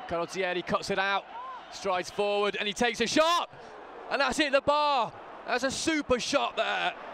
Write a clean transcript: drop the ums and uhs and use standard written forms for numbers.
Carrozzieri cuts it out, strides forward, and he takes a shot, and that's hit the bar. That's a super shot there.